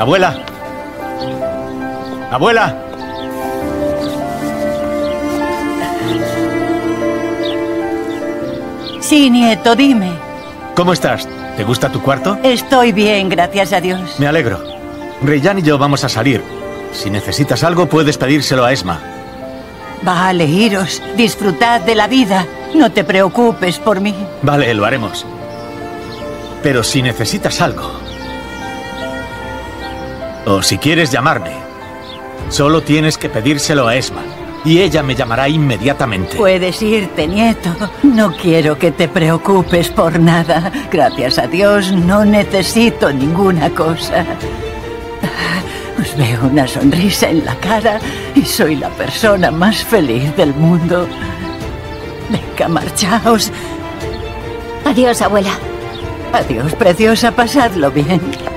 Abuela. Abuela. Sí, nieto, dime. ¿Cómo estás? ¿Te gusta tu cuarto? Estoy bien, gracias a Dios. Me alegro. Reyyan y yo vamos a salir. Si necesitas algo, puedes pedírselo a Esma. Vale, iros. Disfrutad de la vida. No te preocupes por mí. Vale, lo haremos. Pero si necesitas algo, o si quieres llamarme, solo tienes que pedírselo a Esma. Y ella me llamará inmediatamente. Puedes irte, nieto. No quiero que te preocupes por nada. Gracias a Dios no necesito ninguna cosa. Os veo una sonrisa en la cara y soy la persona más feliz del mundo. Venga, marchaos. Adiós, abuela. Adiós, preciosa. Pasadlo bien.